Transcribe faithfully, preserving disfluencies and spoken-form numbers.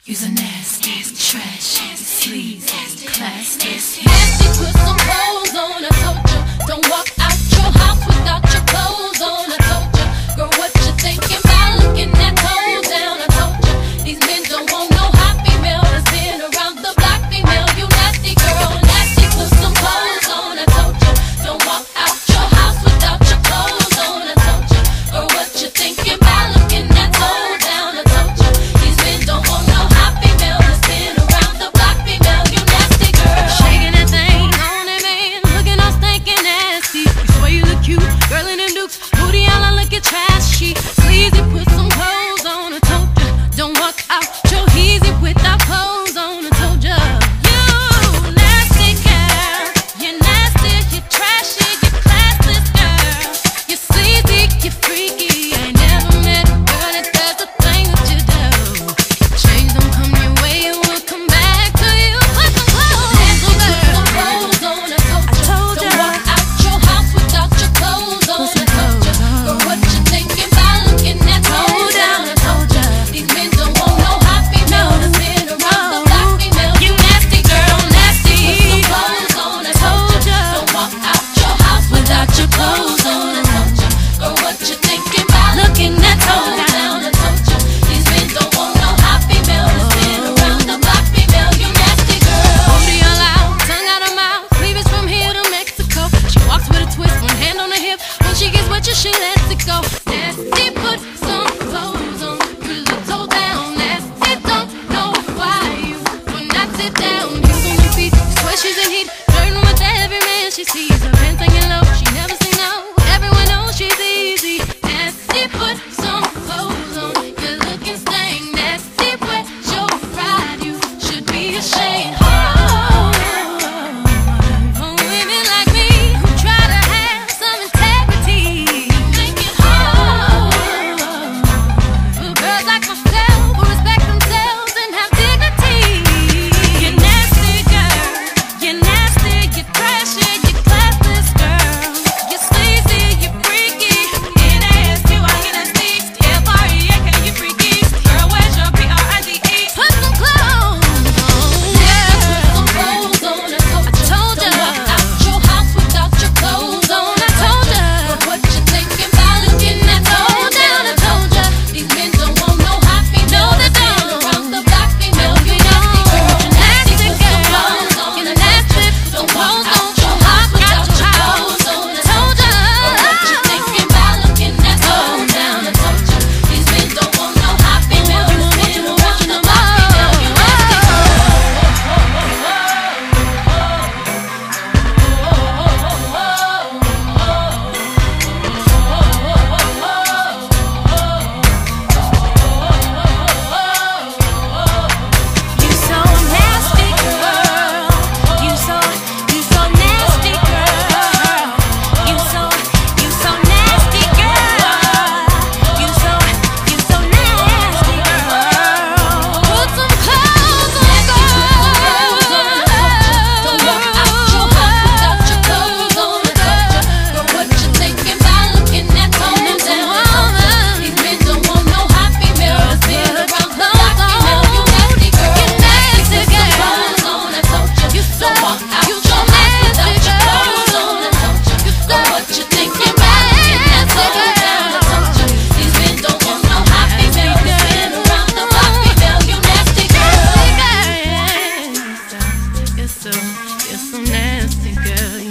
You's a nasty, trash, sleazy, classy. Nasty, put some clothes on, I told you. Don't walk out your house without your clothes on, I told you. Girl, what you thinking about looking that toe down, I told you. These men don't want no hot female that's been around the block female. You nasty girl, nasty, put some clothes on, I told you. Don't walk out your house without your clothes on, I told you. Girl, what you thinking about looking that toe down, I told you. These men don't want no hot female that's been around the block female. You nasty girl. Shaking that thing on that man, looking all stinking nasty. You swear you look cute, girl in them dukes, booty all looking trashy. Sleazy, put some clothes on, I told ya. Don't walk out your easy without clothes on, I told ya. You nasty girl, you're nasty, you're trashy, you're classless girl. You're sleazy, you're freaky. I ain't never met a girl that does the things that you do. Change don't come your way, it will come back to you. Put some clothes Nasty, on, put some girl. clothes on, I told you. told Don't ya. walk out your house without your clothes on, I told you. Girl, what you thinking about looking that toe down, I told you. These men don't want no hot female that's been around the block female. You nasty girl, nasty. Put some clothes on, I told you. Don't walk out your house without your clothes on, I told you. Girl, what you thinking about looking that toe down, I told you. These men don't want no hot female that's been around the block female. You nasty girl. Booty all out, tongue out her mouth, cleavage from here to Mexico. She walks with a twist, one hand on her hip. When she gets wet, she lets it go. Nasty, put some clothes on, put the toe down. Nasty, don't know why you will not sit down. Heels on her feet, swear she's in heat, flirting with every man she sees. Her pants hanging low, she never say no. Everyone knows she's easy. Nasty, put some clothes on, you're looking stained. Nasty, where's your pride? You should be ashamed. Oh, for women like me who try to have some integrity. Thinking hard. For girls like myself who respect themselves and have dignity. You're nasty, girl. You're nasty, you're trashy, you're classless, girl. You're sleazy, you're freaky. N A S T Y N S T, F R E A K, you're freaky. Girl, where's your P R I D E? Put some clothes on, Nasty, put some yeah. clothes on, I told you. Told Don't ya. walk out your house without your clothes on, I told ya. But what you thinking about looking that toe down, I told ya. These men don't want no hot female No, they that's been don't. around the block female. You nasty girl, nasty, put some clothes on, You're I told ya. nasty, Don't put walk some out clothes your on. house Walk out without your your house. clothes on, I Told told ya. ya. But what you thinking about looking that toe down, I told ya. These men don't want no hot female that's been around the block female. You nasty You so nasty, girl. You so, you so nasty, girl. You so, you so nasty, girl. You so, you so nasty, girl. Put some clothes on, girl. Don't walk out your house without your clothes on, I told ya. Girl, what you thinking about looking that toe down, I told ya. These men don't want no hot female that's been around the block female. You nasty girl, You nasty put some girl. clothes on, I told ya. You so, Don't walk out you your so house without nasty, your girl. clothes on, I told ya. You so, Girl, what you thinking about looking that toe down, I told ya. These men don't want no hot female that's been around the block female. You nasty girl. You're so, you're so nasty, girl.